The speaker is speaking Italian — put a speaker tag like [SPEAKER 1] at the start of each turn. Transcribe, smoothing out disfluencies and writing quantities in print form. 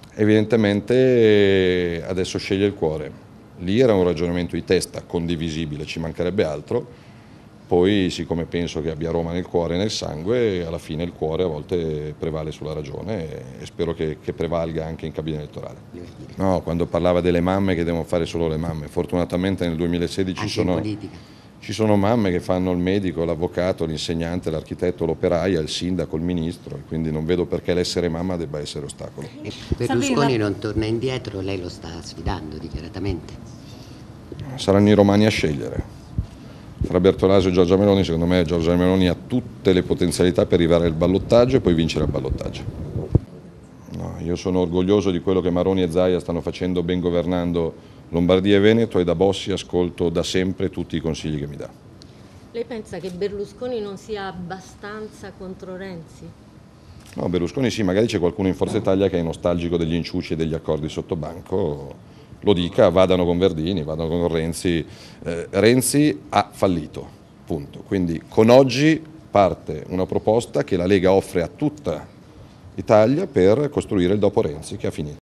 [SPEAKER 1] Evidentemente adesso sceglie il cuore. Lì era un ragionamento di testa, condivisibile, ci mancherebbe altro. Poi, siccome penso che abbia Roma nel cuore e nel sangue, alla fine il cuore a volte prevale sulla ragione e spero che prevalga anche in cabina elettorale. No, quando parlava delle mamme che devono fare solo le mamme, fortunatamente nel 2016 ci sono mamme che fanno il medico, l'avvocato, l'insegnante, l'architetto, l'operaia, il sindaco, il ministro, e quindi non vedo perché l'essere mamma debba essere ostacolo.
[SPEAKER 2] Berlusconi non torna indietro, lei lo sta sfidando dichiaratamente.
[SPEAKER 1] Saranno i romani a scegliere. Tra Bertolaso e Giorgia Meloni, secondo me Giorgia Meloni ha tutte le potenzialità per arrivare al ballottaggio e poi vincere il ballottaggio. No, io sono orgoglioso di quello che Maroni e Zaia stanno facendo ben governando Lombardia e Veneto, e da Bossi ascolto da sempre tutti i consigli che mi dà.
[SPEAKER 3] Lei pensa che Berlusconi non sia abbastanza contro Renzi?
[SPEAKER 1] No, Berlusconi sì, magari c'è qualcuno in Forza Italia che è nostalgico degli inciuci e degli accordi sotto banco, lo dica, vadano con Verdini, vadano con Renzi. Renzi ha fallito, punto. Quindi con oggi parte una proposta che la Lega offre a tutta Italia per costruire il dopo Renzi, che ha finito.